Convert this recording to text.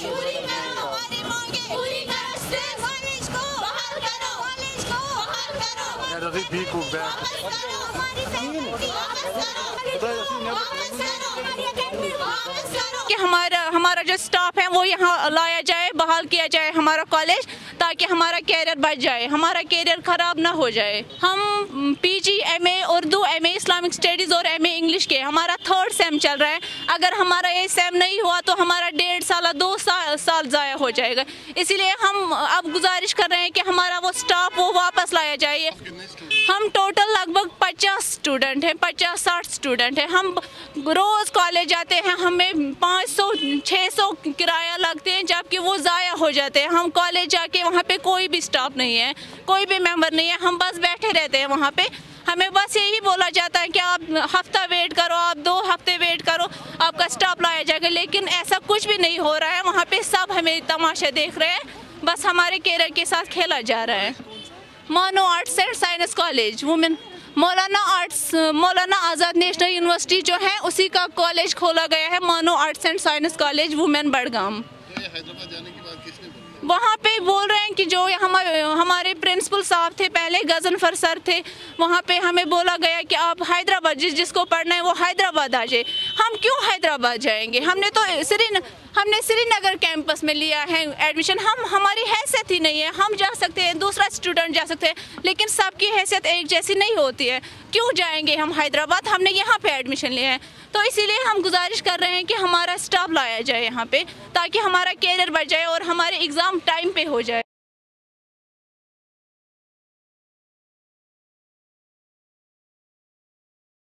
पूरी करो हमारी मांगे, पूरी करो कॉलेज को बहाल करो, कॉलेज को बहाल करो, Ja, dat is die koek bij. वापस करो हमारी फैसिलिटी, वापस करो, वापस करो کہ ہمارا جو اسٹاف ہے وہ یہاں لایا جائے، بحال کیا جائے ہمارا کالج، تاکہ ہمارا کیریئر بچ جائے، ہمارا کیریئر خراب نہ ہو جائے۔ ہم P G M A Urdu, M A Islamic studies اور ایم اے انگلش کے، ہمارا 3rd سیم چل رہا ہے۔ اگر ہمارا یہ سیم نہیں ہوا تو ہمارا 1.5 سال 2 سال ضائع ہو جائے گا۔ اسی لیے ہم اب گزارش کر رہے ہیں کہ ہمارا وہ اسٹاف وہ واپس لایا جائے۔ ہم ٹوٹل لگ بھگ 50 اسٹوڈنٹ ہیں، 50-60 اسٹوڈنٹ ہیں۔ ہم روز کالج جاتے ہیں، ہمیں 500-600 کرایہ لگتے ہیں، جبکہ وہ ضائع ہو جاتے ہیں۔ ہم کالج جا کے وہاں پہ کوئی بھی اسٹاف نہیں ہے، کوئی بھی ممبر نہیں ہے، ہم بس بیٹھے رہتے ہیں وہاں پہ۔ ہمیں بس یہی بولا جاتا ہے کہ آپ ہفتہ ویٹ کرو، آپ 2 ہفتے ویٹ کرو، آپ کا اسٹاف لایا جائے گا، لیکن ایسا کچھ بھی نہیں ہو رہا ہے۔ وہاں پہ سب ہمیں تماشا دیکھ رہے ہیں، بس ہمارے کیریئر کے ساتھ کھیلا جا رہا ہے۔ MANUU arts and science college women, Maulana Azad national university جو ہے اسی کا کالج کھولا گیا ہے، MANUU arts and science college women Budgam. وہاں پہ بول رہے ہیں کہ جو ہمارے پرنسپل صاحب تھے پہلے، غضنفر سر تھے، وہاں پہ ہمیں بولا گیا کہ آپ حیدرآباد جس کو پڑھنا ہے وہ حیدرآباد آ جائے۔ ہم کیوں حیدرآباد جائیں گے؟ ہم نے تو سری نگر کیمپس میں لیا ہے ایڈمیشن، ہماری حیثیت ہی نہیں ہے۔ ہم جا سکتے ہیں، دوسرا اسٹوڈنٹ جا سکتے ہیں، لیکن سب کی حیثیت ایک جیسی نہیں ہوتی ہے۔ کیوں جائیں گے ہم حیدرآباد؟ ہم نے یہاں پہ ایڈمیشن لیا ہے۔ تو اسی لیے ہم گزارش کر رہے ہیں کہ ہمارا اسٹاف لایا جائے یہاں پہ، تاکہ ہمارا کیریئر بچ جائے اور ہمارے ایگزام ٹائم پہ ہو جائے۔